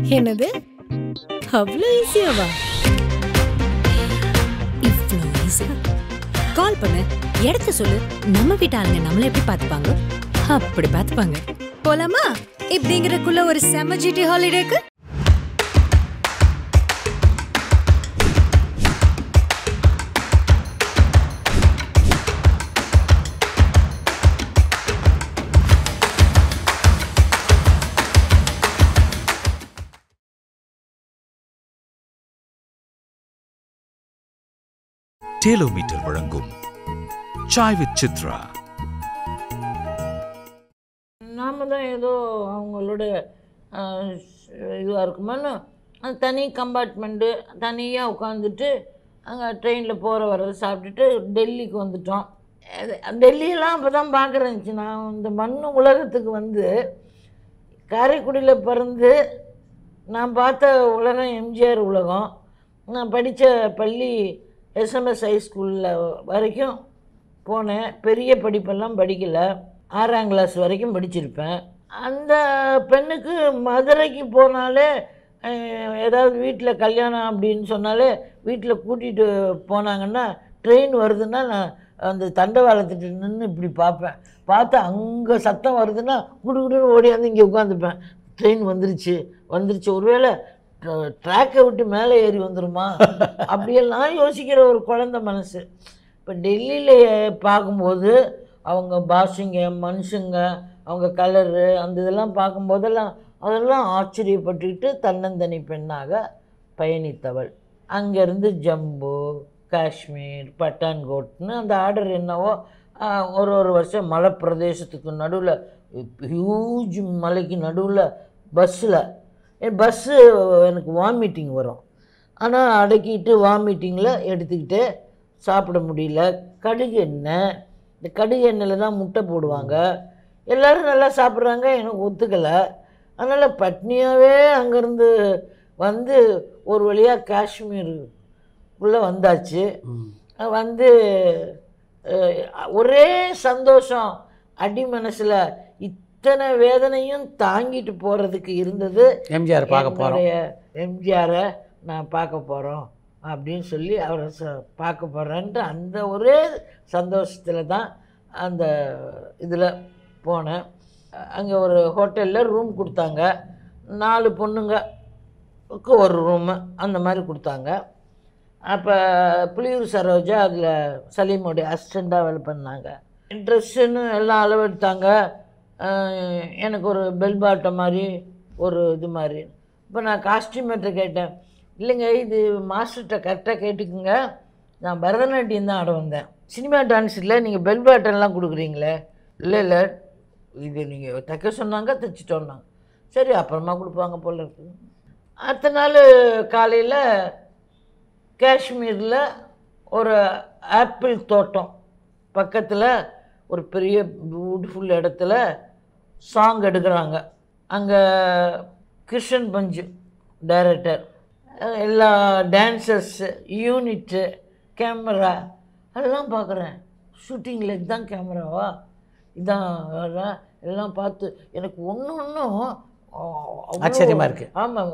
என்னது அவ்வளோ ஈஸியாவா? இவ்வளோ ஈஸியா? கால் பண்ணு, இடத்த சொல்லு, நம்ம வீட்டு ஆளுங்க நம்மள எப்படி பார்த்துப்பாங்க அப்படி பார்த்துப்பாங்க. போலாமா? இப்படிங்கிறக்குள்ள ஒரு செம ஜிடி ஹாலிடேக்கு டேலோமீட்டர் வழங்கும் சாய் வித் சித்ரா. நாம தான் ஏதோ அவங்களோட இதுவாக இருக்குமான்னு அந்த தனி கம்பார்ட்மெண்ட்டு தனியாக உட்காந்துட்டு அங்கே ட்ரெயினில் போகிற வர்றது சாப்பிட்டுட்டு டெல்லிக்கு வந்துட்டோம். டெல்லியெல்லாம் அப்போ தான் பார்க்குறேன்ச்சு. நான் இந்த மண் உலகத்துக்கு வந்து காரைக்குடியில் பிறந்து நான் பார்த்த உலகம் எம்ஜிஆர் உலகம். நான் படித்த பள்ளி எஸ்எம்எஸ் ஹைஸ்கூலில் வரைக்கும் போனேன். பெரிய படிப்பெல்லாம் படிக்கலை, 6ஆம் கிளாஸ் வரைக்கும் படிச்சிருப்பேன். அந்த பெண்ணுக்கு மதுரைக்கு போனாலே ஏதாவது வீட்டில் கல்யாணம் அப்படின்னு சொன்னாலே வீட்டில் கூட்டிகிட்டு போனாங்கன்னா ட்ரெயின் வருதுன்னா நான் அந்த தண்டவாளத்துட்டு நின்று இப்படி பார்ப்பேன். பார்த்தா அங்கே சத்தம் வருதுன்னா குடுகுடுன்னு ஓடியாந்து இங்கே உட்காந்துப்பேன். ட்ரெயின் வந்துருச்சு ஒருவேளை ட்ராக்கை விட்டு மேலே ஏறி வந்துடுமா அப்படியெல்லாம் யோசிக்கிற ஒரு குழந்த மனசு. இப்போ டெல்லியில் பார்க்கும்போது அவங்க பாஷைங்க, மனுஷங்க, அவங்க கலரு, அந்த இதெல்லாம் பார்க்கும்போதெல்லாம் அதெல்லாம் ஆச்சரியப்பட்டுக்கிட்டு தன்னந்தனி பெண்ணாக பயணித்தவள். அங்கேருந்து ஜம்மு, காஷ்மீர், பட்டான்கோட்னு அந்த ஆர்டர் என்னவோ ஒரு வருஷம் மலை பிரதேசத்துக்கு நடுவில், ஹியூஜ் மலைக்கு நடுவில் பஸ்ஸு எனக்கு வாமிட்டிங் வரும். ஆனால் அடக்கிட்டு வாமிட்டிங்கில் எடுத்துக்கிட்டு சாப்பிட முடியல. கடுகு எண்ணெய், இந்த கடுகு எண்ணெயில் தான் முட்டை போடுவாங்க. எல்லோரும் நல்லா சாப்பிட்றாங்க, எனக்கு ஒத்துக்கலை. அதனால் பட்னியாகவே அங்கேருந்து வந்து ஒரு வழியாக காஷ்மீருக்குள்ளே வந்தாச்சு. வந்து ஒரே சந்தோஷம், அடி மனசில் இத்தனை வேதனையும் தாங்கிட்டு போகிறதுக்கு இருந்தது. எம்ஜிஆரை நான் பார்க்க போகிறோம் அப்படின்னு சொல்லி அவரை பார்க்க போகிறேன்ட்டு அந்த ஒரே சந்தோஷத்தில் தான் அந்த இதில் போனேன். அங்கே ஒரு ஹோட்டலில் ரூம் கொடுத்தாங்க. 4 பொண்ணுங்களுக்கு ஒரு ரூமு அந்த மாதிரி கொடுத்தாங்க. அப்போ புலியூர் சரோஜா அதில் சலீமோடைய அசிஸ்டண்ட்டாக வேலை பண்ணாங்க. ட்ரெஸ்ஸுன்னு எல்லாம் அளவெடுத்தாங்க. எனக்கு ஒரு பெல் பாட்டை மாதிரி ஒரு இது மாதிரி. இப்போ நான் காஸ்டியூமர்கிட்ட கேட்டேன், இல்லைங்க இது மாஸ்டர்கிட்ட கரெக்டாக கேட்டுக்குங்க, நான் பரதநாட்டியம் தான் ஆட வந்தேன், சினிமா டான்ஸ் இல்லை, நீங்கள் பெல் பாட்டெல்லாம் கொடுக்குறீங்களே. இல்லை இது நீங்கள் தைக்க சொன்னாங்க, தைச்சிட்டோன்னாங்க. சரி அப்புறமா கொடுப்பாங்க போல இருக்குது. அடுத்த நாள் காலையில் காஷ்மீரில் ஒரு ஆப்பிள் தோட்டம் பக்கத்தில் ஒரு பெரிய பியூட்டிஃபுல் இடத்துல சாங் எடுக்கிறாங்க. அங்கே கிருஷ்ணன் பஞ்சு டைரக்டர், எல்லா டான்சர்ஸு, யூனிட்டு, கேமரா அதெல்லாம் பார்க்குறேன். ஷூட்டிங்கில் இதுதான் கேமராவா, இதான் எல்லாம் பார்த்து எனக்கு ஒன்றும் ஆச்சரியமாக இருக்குது. ஆமாம்,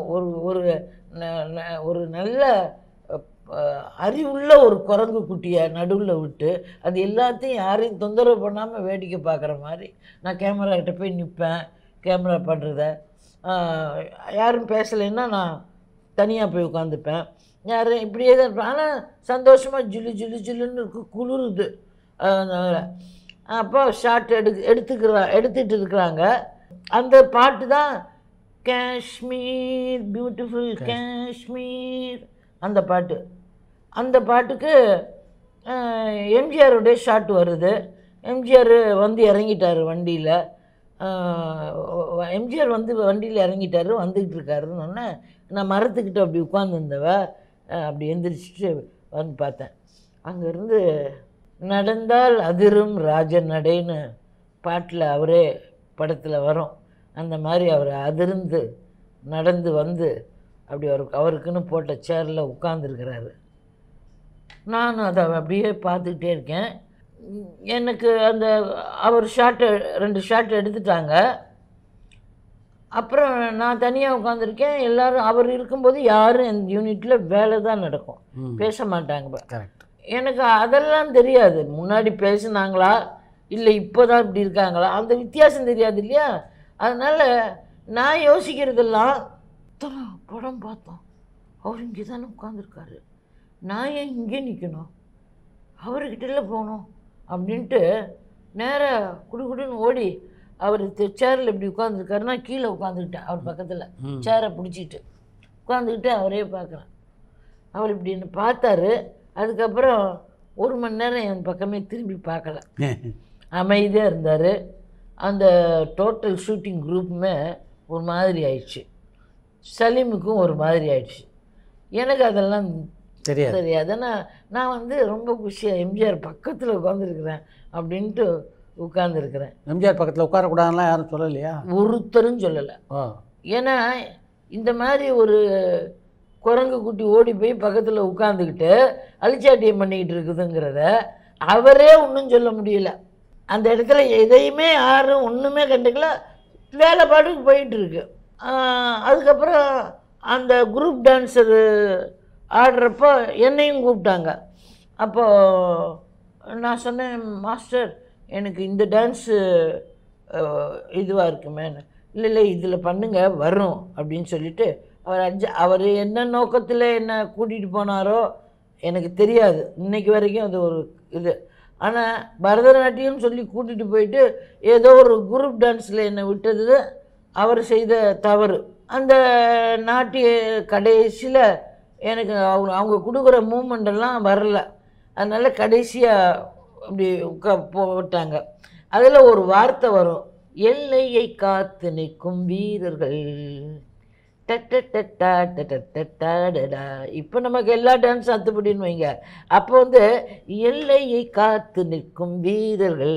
ஒரு நல்ல அறிவுள்ள ஒரு குரங்கு குட்டியை நடுவில் விட்டு அது எல்லாத்தையும் யாரையும் தொந்தரவு பண்ணாமல் வேடிக்கை பார்க்குற மாதிரி நான் கேமராக்கிட்ட போய் நிற்பேன். கேமரா பண்ணுறத யாரும் பேசலைன்னா நான் தனியாக போய் உட்காந்துப்பேன். யாரும் இப்படியே தான் இருப்பேன். ஆனால் சந்தோஷமாக ஜில்லுன்னு இருக்கு, குளிருது. அப்போ ஷார்ட் எடுத்துகிட்டு இருக்கிறாங்க. அந்த பாட்டு தான் காஷ்மீர் பியூட்டிஃபுல் காஷ்மீர், அந்த பாட்டு. அந்த பாட்டுக்கு எம்ஜிஆருடைய ஷாட் வருது. எம்ஜிஆர் வந்து இறங்கிட்டார் வண்டியில். எம்ஜிஆர் வந்து வண்டியில் இறங்கிட்டார், வந்துக்கிட்டு இருக்காருன்னு நான் மரத்துக்கிட்ட அப்படி உட்காந்துருந்தவ அப்படி எந்திரிச்சிட்டு வந்து பார்த்தேன். அங்கேருந்து நடந்தால் அதிரும் ராஜ நடைன்னு பாட்டில் அவரே படத்தில் வரும். அந்த மாதிரி அவர் அதிர்ந்து நடந்து வந்து அப்படி அவருக்குன்னு போட்ட சேரில் உட்காந்துருக்கிறாரு. நானும் அதை அப்படியே பார்த்துக்கிட்டே இருக்கேன். எனக்கு அந்த அவர் 2 ஷாட் எடுத்துட்டாங்க. அப்புறம் நான் தனியாக உட்காந்துருக்கேன். எல்லோரும் அவர் இருக்கும்போது யாரும் அந்த யூனிட்டில் வேலை தான் நடக்கும், பேச மாட்டாங்க. கரெக்ட். எனக்கு அதெல்லாம் தெரியாது. முன்னாடி பேசுனாங்களா இல்லை இப்போ தான் இப்படி இருக்காங்களா, அந்த வித்தியாசம் தெரியாது இல்லையா. அதனால் நான் யோசிக்கிறதெல்லாம், இத்தனை படம் பார்த்தோம், அவர் இங்கே தானே உட்காந்துருக்காரு, நான் ஏன் இங்கே நிற்கணும், அவர்கிட்ட போகணும் அப்படின்ட்டு நேராக குடுகுடுன்னு ஓடி அவர் சேரில் இப்படி உட்காந்துருக்காருன்னா கீழே உட்காந்துக்கிட்டேன். அவர் பக்கத்தில் சேரை பிடிச்சிட்டு உட்காந்துக்கிட்டு அவரே பார்க்குறேன். அவர் இப்படி என்ன பார்த்தாரு. அதுக்கப்புறம் 1 மணி நேரம் என் பக்கமே திரும்பி பார்க்கல, அமைதியாக இருந்தார். அந்த டோட்டல் ஷூட்டிங் குரூப்புமே ஒரு மாதிரி ஆயிடுச்சு, சலீமுக்கும் ஒரு மாதிரி ஆயிடுச்சு. எனக்கு அதெல்லாம் தெரியாது. நான் வந்து ரொம்ப குஷியாக எம்ஜிஆர் பக்கத்தில் உட்காந்துருக்குறேன் அப்படின்ட்டு உட்காந்துருக்குறேன். எம்ஜிஆர் பக்கத்தில் உட்காரக்கூடாதுலாம் யாரும் சொல்லலையா? ஒருத்தரும் சொல்லலை. ஏன்னா இந்த மாதிரி ஒரு குரங்கு குட்டி ஓடி போய் பக்கத்தில் உட்காந்துக்கிட்டு அழிச்சாட்டியம் பண்ணிக்கிட்டு இருக்குதுங்கிறத அவரே ஒன்றும் சொல்ல முடியல. அந்த இடத்துல எதையுமே யாரும் ஒன்றுமே கண்டுக்கல, வேலை பாட்டுக்கு போயிட்டுருக்கு. அதுக்கப்புறம் அந்த குரூப் டான்ஸரு ஆடுறப்போ என்னையும் கூப்பிட்டாங்க. அப்போது நான் சொன்னேன், மாஸ்டர் எனக்கு இந்த டான்ஸு இதுவாக இருக்குமேன்னு. இல்லை இதில் பண்ணுங்க வரும் அப்படின்னு சொல்லிட்டு அவர் என்ன நோக்கத்தில் என்னை கூட்டிகிட்டு போனாரோ எனக்கு தெரியாது இன்றைக்கி வரைக்கும். அது ஒரு இது. ஆனால் பரதநாட்டியம் சொல்லி கூட்டிகிட்டு போயிட்டு ஏதோ ஒரு குரூப் டான்ஸில் என்னை விட்டது அவர் செய்த தவறு. அந்த நாட்டிய கடைசியில் எனக்கு அவங்க கொடுக்குற மூமெண்டெல்லாம் வரல. அதனால் கடைசியாக அப்படி போட்டாங்க. அதில் ஒரு வார்த்தை வரும், எல்லையை காத்து நிற்கும் வீரர்கள். இப்போ நமக்கு எல்லா டான்ஸும் அத்துப்படின்னு வைங்க. அப்போ வந்து எல்லையை காத்து நிற்கும் வீரர்கள்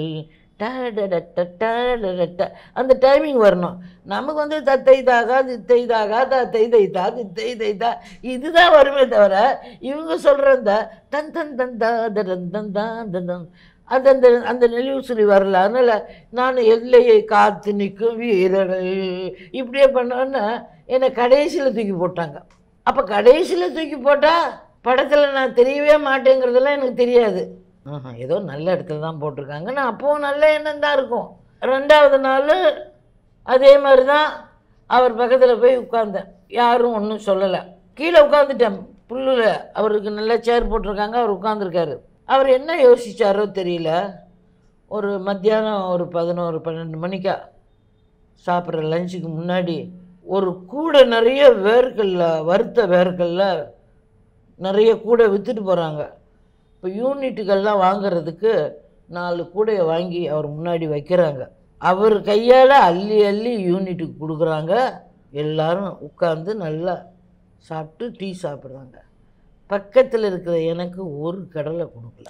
அந்த டைமிங் வரணும். நமக்கு வந்து தத்தை தாகா தித்தை தாகா தத்தை தைத்தா தித்தை தைத்தா இதுதான் வருமே தவிர இவங்க சொல்கிற அந்த தன் தன் தன் தன் தன் தான் அது அந்த அந்த நெளிவு சொல்லி வரல. அதனால் நான் எல்லையை காத்து நிற்கும் வீரர்கள் இப்படியே பண்ணோன்னா என்னை கடைசியில் தூக்கி போட்டாங்க. அப்போ கடைசியில் தூக்கி போட்டால் படத்தில் நான் தெரியவே மாட்டேங்கிறதெல்லாம் எனக்கு தெரியாது. ஏதோ நல்ல இடத்துல தான் போட்டிருக்காங்க, நான் அப்போவும் நல்ல எண்ணம் தான் இருக்கும். 2வது நாள் அதே மாதிரி தான் அவர் பக்கத்தில் போய் உட்கார்ந்தேன். யாரும் ஒன்றும் சொல்லலை. கீழே உட்காந்துட்டேன் புல்லில். அவருக்கு நல்ல சேர் போட்டிருக்காங்க, அவர் உட்காந்துருக்காரு. அவர் என்ன யோசித்தாரோ தெரியல, ஒரு மத்தியானம் ஒரு 11-12 மணிக்கா சாப்பிட்ற லஞ்சுக்கு முன்னாடி ஒரு கூடை நிறைய வேர்க்கல்ல, வறுத்த வேர்க்கல்ல நிறைய கூடை விற்றுட்டு போகிறாங்க. இப்போ யூனிட்டுகள்லாம் வாங்கிறதுக்கு 4 கூடையை வாங்கி அவர் முன்னாடி வைக்கிறாங்க. அவர் கையால் அள்ளி அள்ளி யூனிட்டுக்கு கொடுக்குறாங்க. எல்லோரும் உட்காந்து நல்லா சாப்பிட்டு டீ சாப்பிட்றாங்க. பக்கத்தில் இருக்கிற எனக்கு ஒரு கடலை கொடுக்கல.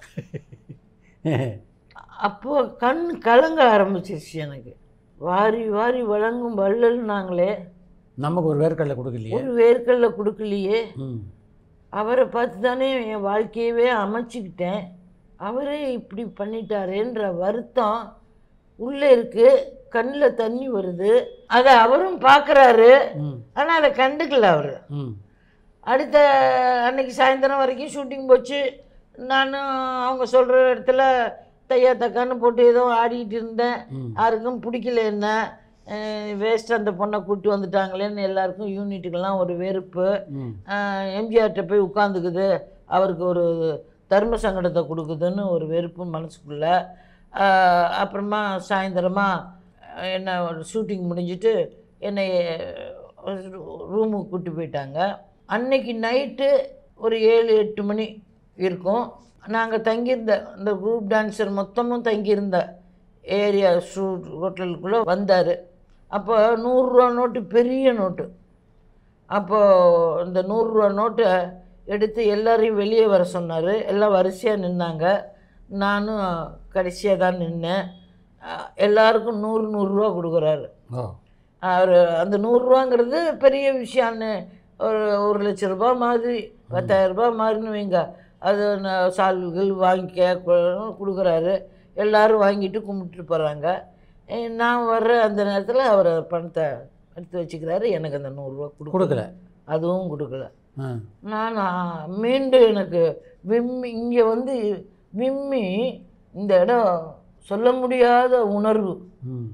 அப்போது கண் கலங்க ஆரம்பிச்சிருச்சு எனக்கு. வாரி வாரி வழங்கும் வள்ளல்னாங்களே, நமக்கு ஒரு வேர்க்கடலை கொடுக்கலையே, ஒரு வேர்க்கடலை கொடுக்கலையே. அவரை பார்த்து தானே என் வாழ்க்கையவே அமைச்சிக்கிட்டேன், அவரே இப்படி பண்ணிட்டாரேன்ற வருத்தம் உள்ளே இருக்குது. கண்ணில் தண்ணி வருது. அதை அவரும் பார்க்குறாரு, ஆனால் அதை கண்டுக்கல அவர். அடுத்த அன்னைக்கு சாயந்தரம் வரைக்கும் ஷூட்டிங் போச்சு. நானும் அவங்க சொல்கிற இடத்துல தையா தக்கான்னு போட்டு ஏதோ ஆடிக்கிட்டு இருந்தேன். யாருக்கும் பிடிக்கல, என்ன வேஸ்ட் அந்த பொண்ணை கூட்டி வந்துட்டாங்களேன்னு எல்லாருக்கும் யூனிட்டுக்கெல்லாம் ஒரு வெறுப்பு. எம்ஜிஆர்கிட்ட போய் உட்காந்துக்குது, அவருக்கு ஒரு தர்ம சங்கடத்தை கொடுக்குதுன்னு ஒரு வெறுப்பு மனசுக்குள்ளே. அப்புறமா சாயந்தரமாக என்ன ஷூட்டிங் முடிஞ்சிட்டு என்னை ரூமுக்கு கூட்டி போயிட்டாங்க. அன்னைக்கு நைட்டு ஒரு 7-8 மணி இருக்கும். நாங்கள் தங்கியிருந்த இந்த குரூப் டான்ஸர் மொத்தமும் தங்கியிருந்த ஏரியா ஹோட்டலுக்குள்ளே வந்தார். அப்போ 100 ரூபா நோட்டு, பெரிய நோட்டு. அப்போது இந்த 100 ரூபா நோட்டை எடுத்து எல்லாரையும் வெளியே வர சொன்னார். எல்லாம் வரிசையாக நின்னாங்க. நானும் கடைசியாக தான் நின்னேன். எல்லாருக்கும் 100 ரூபா கொடுக்குறாரு அவர். அந்த 100 ரூபாங்கிறது பெரிய விஷயம்னு, ஒரு 1 லட்ச ரூபா மாதிரி, 10,000 ரூபா மாதிரின்னு வைங்க. அது சால்வுகள் வாங்கிக்க கொடுக்குறாரு. எல்லோரும் வாங்கிட்டு கும்பிட்டுட்டு போகிறாங்க. நான் வர்ற அந்த நேரத்தில் அவர் பணத்தை எடுத்து வச்சுக்கிறாரு. எனக்கு அந்த 100 ரூபா கொடுக்கல. அதுவும் கொடுக்கல. ஆ. நான் மீண்டும் எனக்கு விம்மி இங்கே வந்து விம்மி இந்த இடம் சொல்ல முடியாத உணர்வு, ம்.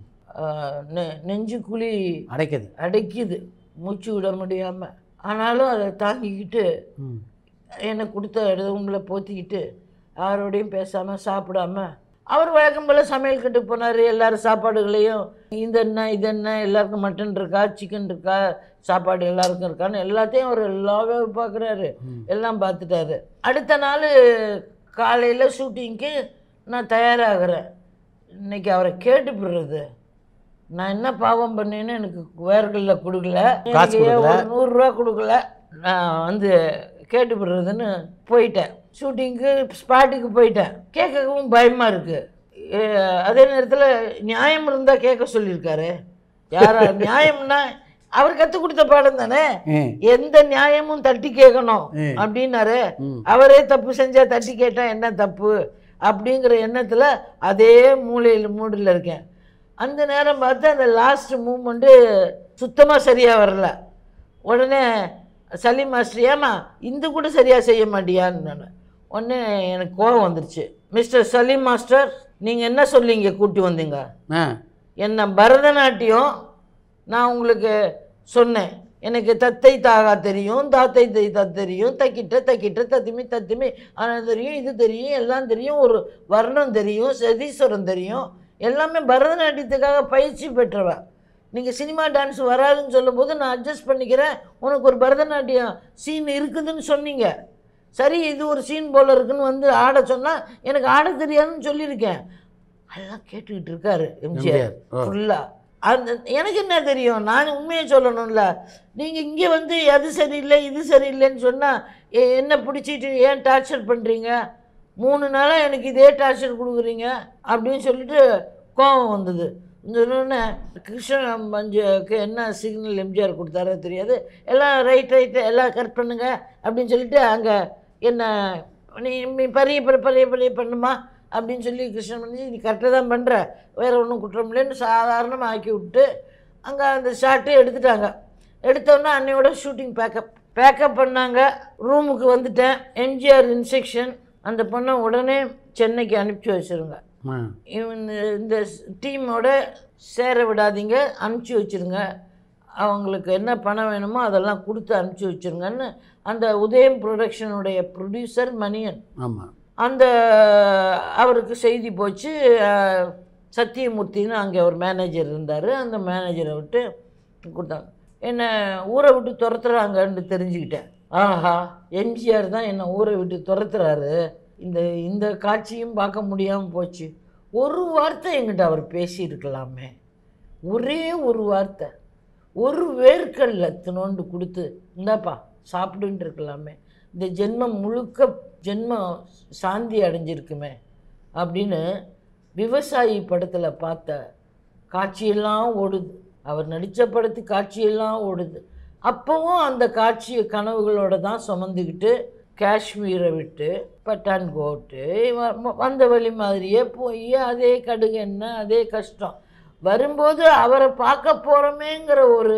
நெஞ்சுக்குழி அடைக்குது, மூச்சு விட முடியாமல். ஆனாலும் அதை தாங்கிக்கிட்டு ம். எனக்கு கொடுத்த ரூமில் போத்திக்கிட்டு யாரோடையும் பேசாமல் சாப்பிடாம அவர் வழக்கம் போல் சமையல் கட்டு போனார். எல்லோரும் சாப்பாடுகளையும் இதென்ன எல்லாருக்கும் மட்டன் இருக்கா, சிக்கன் இருக்கா, சாப்பாடு எல்லாருக்கும் இருக்கான்னு எல்லாத்தையும் அவர் எல்லாமே பார்க்குறாரு. எல்லாம் பார்த்துட்டாரு. அடுத்த நாள் காலையில் ஷூட்டிங்க்கு நான் தயாராகிறேன். இன்றைக்கி அவரை கேட்டுப்படுறது, நான் என்ன பாவம் பண்ணேன்னு எனக்கு வேர்களில் கொடுக்கல, ஒரு 100 ரூபா கொடுக்கல, நான் வந்து கேட்டுப்படுறதுன்னு போயிட்டேன். ஷூட்டிங்க்கு ஸ்பாட்டுக்கு போயிட்டேன். கேட்கவும் பயமாக இருக்குது. அதே நேரத்தில் நியாயம் இருந்தால் கேட்க சொல்லியிருக்காரு. யாரா நியாயம்னா அவர் கற்றுக் கொடுத்த பாடம் தானே, எந்த நியாயமும் தட்டி கேட்கணும் அப்படின்னாரு. அவரே தப்பு செஞ்சால் தட்டி கேட்டால் என்ன தப்பு அப்படிங்கிற எண்ணத்தில் அதே மூடில் இருக்கேன். அந்த நேரம் பார்த்து அந்த லாஸ்ட் மூமெண்ட்டு சுத்தமாக சரியாக வரல. உடனே சலீம் மாஸ்டர், ஏமா இந்த கூட சரியாக செய்ய மாட்டியான்னு நான் உடனே எனக்கு கோபம் வந்துருச்சு. மிஸ்டர் சலீம் மாஸ்டர், நீங்கள் என்ன சொல்லி இங்கே கூட்டி வந்தீங்க? என்ன பரதநாட்டியம் நான் உங்களுக்கு சொன்னேன். எனக்கு தத்தை தாகா தெரியும், தாத்தை தைத்தா தெரியும், தக்கிட்ட தத்திமி ஆனால் தெரியும், இது தெரியும், எல்லாம் தெரியும், ஒரு வர்ணம் தெரியும், சதீஸ்வரம் தெரியும், எல்லாமே பரதநாட்டியத்துக்காக பயிற்சி பெற்றவன். நீங்கள் சினிமா டான்ஸ் வராதுன்னு சொல்லும்போது நான் அட்ஜஸ்ட் பண்ணிக்கிறேன், உனக்கு ஒரு பரதநாட்டியம் சீன் இருக்குதுன்னு சொன்னீங்க, சரி இது ஒரு சீன் போல் இருக்குன்னு வந்து ஆட சொன்னால் எனக்கு ஆட தெரியாதுன்னு சொல்லியிருக்கேன். அதெல்லாம் கேட்டுக்கிட்டு இருக்காரு எம்ஜிஆர் ஃபுல்லாக. அந்த எனக்கு என்ன தெரியும், நான் உண்மையை சொல்லணும்ல. நீங்கள் இங்கே வந்து அது சரியில்லை இது சரியில்லைன்னு சொன்னால் என்ன பிடிச்சிட்டு ஏன் டார்ச்சர் பண்ணுறீங்க, 3 நாளாக எனக்கு இதே டார்ச்சர் கொடுக்குறீங்க அப்படின்னு சொல்லிட்டு கோபம் வந்தது. சொன்னோன்னே கிருஷ்ணன் மஞ்சுக்கு என்ன சிக்னல் எம்ஜிஆர் கொடுத்தாரோ தெரியாது, எல்லாம் ரைட்டு எல்லாம் கரெக்ட் பண்ணுங்க அப்படின்னு சொல்லிட்டு அங்கே என்ன நீ பரிய பண்ணுமா அப்படின்னு சொல்லி கிருஷ்ணன் பண்ணி நீ கரெக்டாக தான் பண்ணுற, வேறு ஒன்றும் குற்றம் இல்லைன்னு சாதாரணமாக ஆக்கி விட்டு அங்கே அந்த ஷாட்டு எடுத்துட்டாங்க. எடுத்தோன்னா அன்னையோட ஷூட்டிங் பேக்கப் பண்ணாங்க. ரூமுக்கு வந்துட்டேன். எம்ஜிஆர் இன்ஸ்ட்ரக்ஷன், அந்த பொண்ணை உடனே சென்னைக்கு அனுப்பிச்சி வச்சுருங்க, இந்த டீமோட சேர விடாதீங்க, அனுப்பிச்சி வச்சுருங்க, அவங்களுக்கு என்ன பணம் வேணுமோ அதெல்லாம் கொடுத்து அனுப்பிச்சி வச்சுருங்கன்னு அந்த உதயம் ப்ரொடக்ஷனுடைய ப்ரொடியூசர் மணியன், ஆமாம், அந்த அவருக்கு செய்தி போச்சு. சத்தியமூர்த்தின்னு அங்கே ஒரு மேனேஜர் இருந்தார், அந்த மேனேஜரை விட்டு கொடுத்தாங்க. என்னை ஊரை விட்டு துரத்துறாங்கன்னு தெரிஞ்சுக்கிட்டேன். ஆஹா, எம்ஜிஆர் தான் என்னை ஊரை விட்டு துரத்துறாரு, இந்த காட்சியும் பார்க்க முடியாமல் போச்சு. ஒரு வார்த்தை என்கிட்ட அவர் பேசியிருக்கலாமே, ஒரே ஒரு வார்த்தை, ஒரு வேர்க்கல்ல தினோண்டு கொடுத்து இந்தாப்பா சாப்பிடுன்னு இருக்கலாமே, இந்த ஜென்மம் முழுக்க ஜென்மம் சாந்தி அடைஞ்சிருக்குமே அப்படின்னு. விவசாயி படத்தில் பார்த்த காட்சியெல்லாம் ஓடுது, அவர் நடித்த படத்து காட்சியெல்லாம் ஓடுது. அப்போவும் அந்த காட்சியை கனவுகளோடு தான் சுமந்துக்கிட்டு காஷ்மீரை விட்டு பட்டான்கோட்டு வந்த வழி மாதிரியே போய் அதே கடுகெண்ணெய் அதே கஷ்டம் வரும்போது அவரை பார்க்க போகிறோமேங்கிற ஒரு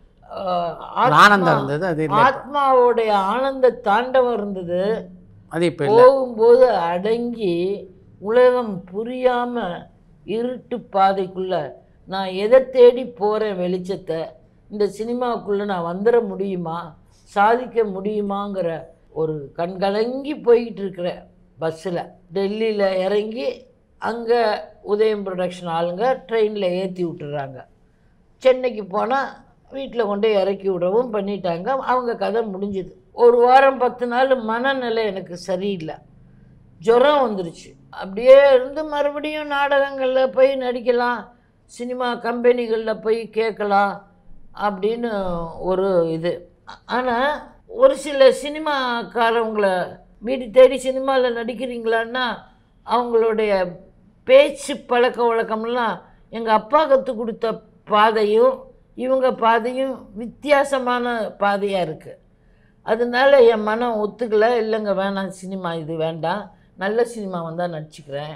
ஆனந்தம் இருந்தது, அது ஆத்மாவோடைய ஆனந்த தாண்டவம் இருந்தது. போகும்போது அடங்கி உலகம் புரியாமல் இருட்டு பாதைக்குள்ளே நான் எதை தேடி போகிறேன் வெளிச்சத்தை, இந்த சினிமாவுக்குள்ளே நான் வந்துட முடியுமா, சாதிக்க முடியுமாங்கிற ஒரு கண்கலங்கி போய்கிட்டு இருக்கிறேன். பஸ்ஸில் டெல்லியில் இறங்கி அங்கே உதயம் ப்ரொடக்ஷன் ஆளுங்க ட்ரெயினில் ஏற்றி விட்டுறாங்க. சென்னைக்கு போனால் வீட்டில் கொண்டு இறக்கி விடவும் பண்ணிட்டாங்க. அவங்க கதை முடிஞ்சுது. ஒரு வாரம் 10 நாள் மனநிலை எனக்கு சரியில்லை, ஜுரம் வந்துருச்சு. அப்படியே இருந்து மறுபடியும் நாடகங்களில் போய் நடிக்கலாம், சினிமா கம்பெனிகளில் போய் கேட்கலாம் அப்படின்னு ஒரு இது. ஆனால் ஒரு சில சினிமாக்காரவங்களை வீடு தேடி சினிமாவில் நடிக்கிறீங்களான்னா அவங்களுடைய பேச்சு பழக்க வழக்கம்லாம் எங்கள் அப்பா கற்றுக் கொடுத்த பாதையும் இவங்க பாதையும் வித்தியாசமான பாதையாக இருக்குது. அதனால என் மனம் ஒத்துக்கலை. இல்லைங்க வேணாம், சினிமா இது வேண்டாம், நல்ல சினிமா வந்தால் நடிச்சுக்கிறேன்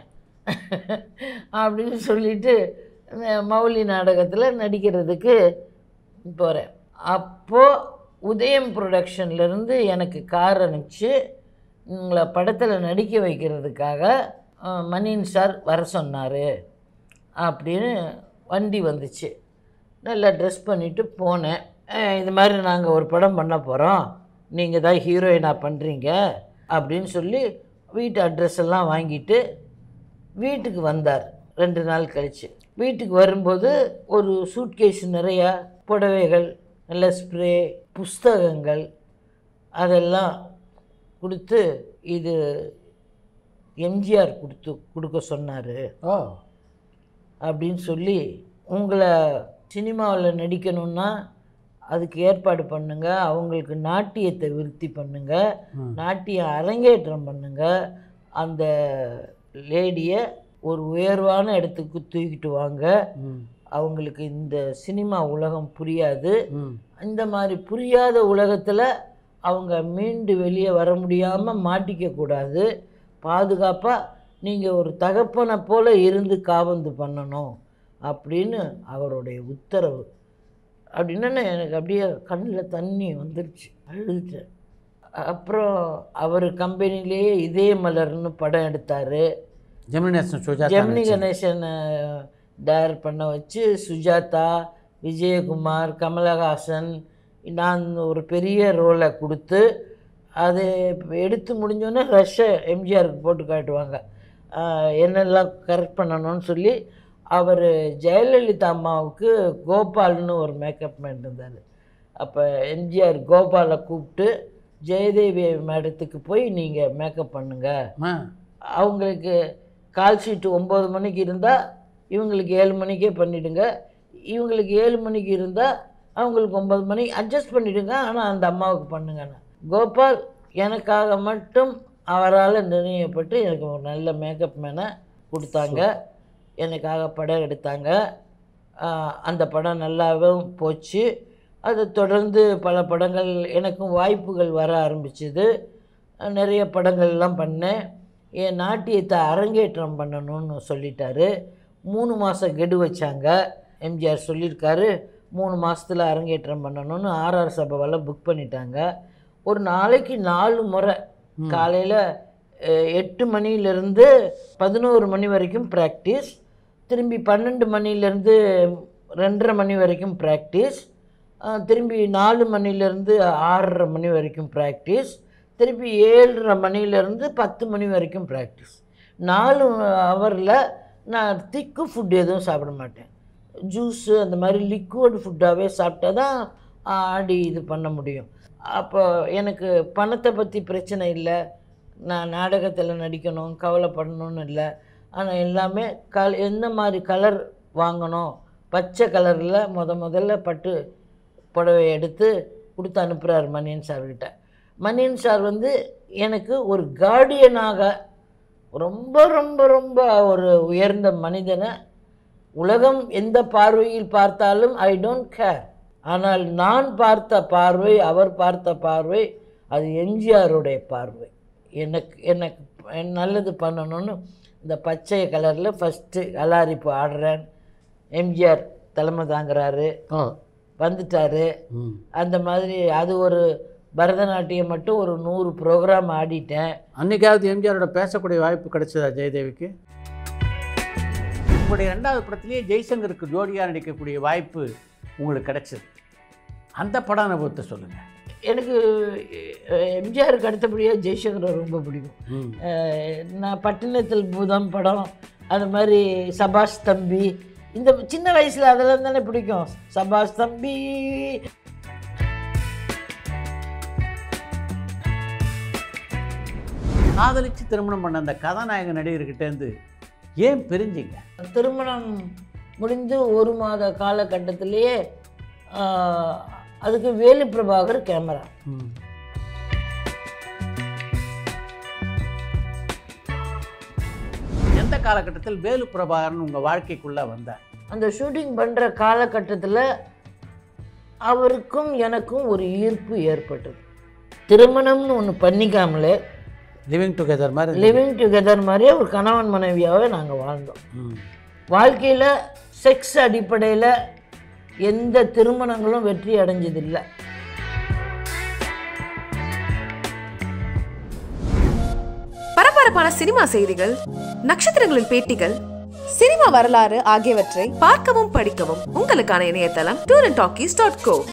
அப்படின்னு சொல்லிட்டு மௌலி நாடகத்தில் நடிக்கிறதுக்கு போகிறேன். அப்போது உதயம் ப்ரொடக்ஷன்லேருந்து எனக்கு கார் அனுப்பிச்சு உங்களை படத்தில் நடிக்க வைக்கிறதுக்காக மணியன் சார் வர சொன்னார் அப்படின்னு வண்டி வந்துச்சு. நல்லா ட்ரெஸ் பண்ணிவிட்டு போனேன். இது மாதிரி நாங்கள் ஒரு படம் பண்ண போகிறோம், நீங்கள் தான் ஹீரோயினாக பண்ணுறீங்க அப்படின்னு சொல்லி வீட்டு அட்ரஸ் எல்லாம் வாங்கிட்டு வீட்டுக்கு வந்தார். 2 நாள் கழிச்சு வீட்டுக்கு வரும்போது ஒரு சூட்கேஸ் நிறையா புடவைகள், நல்ல ஸ்ப்ரே, புஸ்தகங்கள் அதெல்லாம் கொடுத்து இது எம்ஜிஆர் கொடுக்க சொன்னார் அப்படின்னு சொல்லி, உங்களை சினிமாவில் நடிக்கணும்னா அதுக்கு ஏற்பாடு பண்ணுங்க, அவங்களுக்கு நாட்டியத்தை விருத்தி பண்ணுங்க, நாட்டியம் அரங்கேற்றம் பண்ணுங்க, அந்த லேடியை ஒரு உயர்வான இடத்துக்கு தூக்கிட்டு வாங்க, அவங்களுக்கு இந்த சினிமா உலகம் புரியாது, இந்த மாதிரி புரியாத உலகத்தில் அவங்க மீண்டு வெளியே வர முடியாமல் மாட்டிக்கக்கூடாது, பாதுகாப்பாக நீங்கள் ஒரு தகப்பனை போல் இருந்து காவந்து பண்ணணும் அப்படின்னு அவருடைய உத்தரவு. அப்படின்னா எனக்கு அப்படியே கண்ணில் தண்ணி வந்துருச்சு, அழுதுட்டேன். அப்புறம் அவர் கம்பெனிலேயே இதே மலர்னு படம் எடுத்தார். ஜெமினி கணேசனை டைரக்ட் பண்ண வச்சு சுஜாதா, விஜயகுமார், கமலஹாசன், நான் ஒரு பெரிய ரோலை கொடுத்து அதை எடுத்து முடிஞ்சோன்னே ரஷ்ஷை எம்ஜிஆருக்கு போட்டு காட்டுவாங்க, என்னெல்லாம் கரெக்ட் பண்ணணும்னு சொல்லி. அவர் ஜெயலலிதா அம்மாவுக்கு கோபால்னு ஒரு மேக்கப் மேன் இருந்தார். அப்போ எம்ஜிஆர் கோபாலை கூப்பிட்டு ஜெயதேவி மேடத்துக்கு போய் நீங்கள் மேக்கப் பண்ணுங்கள், அவங்களுக்கு கால் ஷீட்டு 9 மணிக்கு இருந்தால் இவங்களுக்கு 7 மணிக்கே பண்ணிவிடுங்க, இவங்களுக்கு 7 மணிக்கு இருந்தால் அவங்களுக்கு 9 மணி அட்ஜஸ்ட் பண்ணிவிடுங்க, ஆனால் அந்த அம்மாவுக்கு பண்ணுங்கன்னு. கோபால் எனக்காக மட்டும் அவரால் நிர்ணயப்பட்டு எனக்கு ஒரு நல்ல மேக்கப் மேனை கொடுத்தாங்க, எனக்காக படம் எடுத்தாங்க. அந்த படம் நல்லாவும் போச்சு. அதை தொடர்ந்து பல படங்கள் எனக்கும் வாய்ப்புகள் வர ஆரம்பிச்சுது. நிறைய படங்கள்லாம் பண்ணேன். என் நாட்டியத்தை அரங்கேற்றம் பண்ணணும்னு சொல்லிட்டாரு. 3 மாதம் கெடு வச்சாங்க. எம்ஜிஆர் சொல்லியிருக்காரு 3 மாதத்தில் அரங்கேற்றம் பண்ணணும்னு. ஆர்ஆர் சபாவெல்லாம் புக் பண்ணிட்டாங்க. ஒரு நாளைக்கு 4 முறை காலையில் 8 மணிலேருந்து 11 மணி வரைக்கும் ப்ராக்டிஸ், திரும்பி 12 மணிலேருந்து 2:30 மணி வரைக்கும் ப்ராக்டிஸ், திரும்பி 4 மணிலேருந்து 6:30 மணி வரைக்கும் ப்ராக்டிஸ், திருப்பி 7:30 மணிலேருந்து 10 மணி வரைக்கும் ப்ராக்டிஸ். 4 ஹவரில் நான் திக்கு ஃபுட் எதுவும் சாப்பிட மாட்டேன். ஜூஸு அந்த மாதிரி லிக்விட் ஃபுட்டாகவே சாப்பிட்டா தான் ஆடி இது பண்ண முடியும். அப்போ எனக்கு பணத்தை பற்றி பிரச்சனை இல்லை, நான் நாடகத்தில் நடிக்கணும் கவலைப்படணும்னு இல்லை. ஆனால் எல்லாமே எந்த மாதிரி கலர் வாங்கணும், பச்சை கலரில் முதல்ல பட்டு புடவை எடுத்து கொடுத்து அனுப்புகிறார் மணியன் சார்கிட்ட. மணியன் சார் எனக்கு ஒரு கார்டியனாக ரொம்ப ரொம்ப ரொம்ப ஒரு உயர்ந்த மனிதனை, உலகம் எந்த பார்வையில் பார்த்தாலும் ஐ டோன்ட் கேர், ஆனால் நான் பார்த்த பார்வை, அவர் பார்த்த பார்வை, அது எம்ஜிஆருடைய பார்வை. எனக்கு நல்லது பண்ணணும்னு இந்த பச்சை கலரில் ஃபஸ்ட்டு அலாரிப்பு ஆடுறேன். எம்ஜிஆர் தலைமை தாங்குறாரு, வந்துட்டார். அந்த மாதிரி அது ஒரு பரதநாட்டியம் மட்டும் ஒரு 100 ப்ரோக்ராம் ஆடிட்டேன். அன்றைக்காவது எம்ஜிஆரோட பேசக்கூடிய வாய்ப்பு கிடைச்சதா ஜெயதேவிக்கு? உங்களுடைய 2வது படத்திலேயே ஜெய்சங்கருக்கு ஜோடியாக நடிக்கக்கூடிய வாய்ப்பு உங்களுக்கு கிடைச்சது. அந்த பட அனுபவத்தை சொல்லுங்கள். எனக்கு எம்ஜிஆருக்கு அடுத்தபடியாக ஜெய்சங்கரை ரொம்ப பிடிக்கும். நான் பட்டினத்தில் பூதம் படம், அது மாதிரி சபாஷ் தம்பி, இந்த சின்ன வயசில் அதெல்லாம் தானே பிடிக்கும். சபாஷ் தம்பி. காதலிச்சு திருமணம் பண்ண அந்த கதாநாயக நடிகர்கிட்டேருந்து ஏன் பிரிஞ்சிங்க? திருமணம் முடிந்து 1 மாத காலகட்டத்திலேயே அதுக்கு வேலு பிரபாகர் கேமரா. எந்த காலகட்டத்தில் வேலு பிரபாகரன் உங்கள் வாழ்க்கைக்குள்ளே வந்தார்? அந்த ஷூட்டிங் பண்ணுற காலகட்டத்தில் அவருக்கும் எனக்கும் ஒரு ஈர்ப்பு ஏற்பட்டது. திருமணம்னு ஒன்று பண்ணிக்காமலே லிவிங் டுகெதர் மாதிரியே ஒரு கணவன் மனைவியாகவே நாங்கள் வாழ்ந்தோம். வாழ்க்கையில் செக்ஸ் அடிப்படையில் எந்த திருமணங்களும் வெற்றி அடைஞ்சதில்லை. பரபரப்பான சினிமா செய்திகள், நட்சத்திரங்களின் பேட்டிகள், சினிமா வரலாறு ஆகியவற்றை பார்க்கவும் படிக்கவும் உங்களுக்கான இணையதளம் talkies.co.